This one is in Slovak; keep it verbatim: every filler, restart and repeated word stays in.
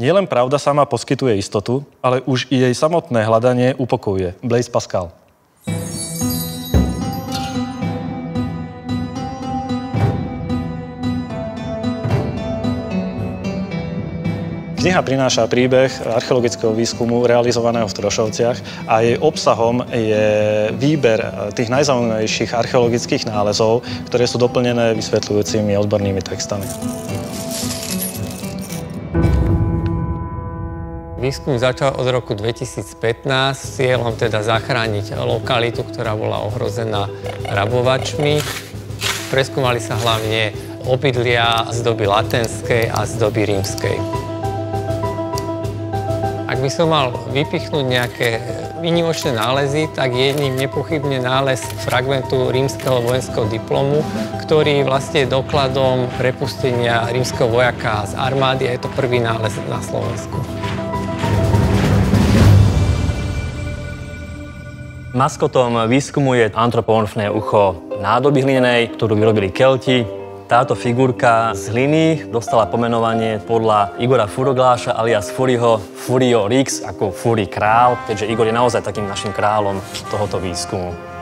Nielen pravda sama poskytuje istotu, ale už i jej samotné hľadanie upokojuje. Blaise Pascal. Kniha prináša príbeh archeologického výskumu realizovaného v Trošovciach a jej obsahom je výber tých najzaujímavejších archeologických nálezov, ktoré sú doplnené vysvetľujúcimi odbornými textami. Výskum začal od roku dvetisícpätnásť s cieľom teda zachrániť lokalitu, ktorá bola ohrozená rabovačmi. Preskúmali sa hlavne obydlia z doby latenskej a z doby rímskej. Ak by som mal vypichnúť nejaké výnimočné nálezy, tak jedným nepochybne nález fragmentu rímskeho vojenského diplomu, ktorý vlastne je dokladom prepustenia rímskeho vojaka z armády a je to prvý nález na Slovensku. Maskotom výskumu je antropomorfné ucho nádoby hlinenej, ktorú vyrobili Kelti. Táto figurka z hliny dostala pomenovanie podľa Igora Furogláša alias Furiho Furio Rix ako Furi král, keďže Igor je naozaj takým našim kráľom tohoto výskumu.